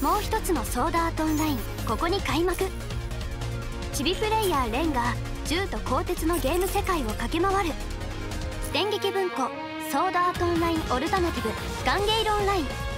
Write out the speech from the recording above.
もう一つのソードアートオンライン、ここに開幕。チビプレイヤーレンが銃と鋼鉄のゲーム世界を駆け回る。電撃文庫ソードアートオンラインオルタナティブガンゲイルオンライン。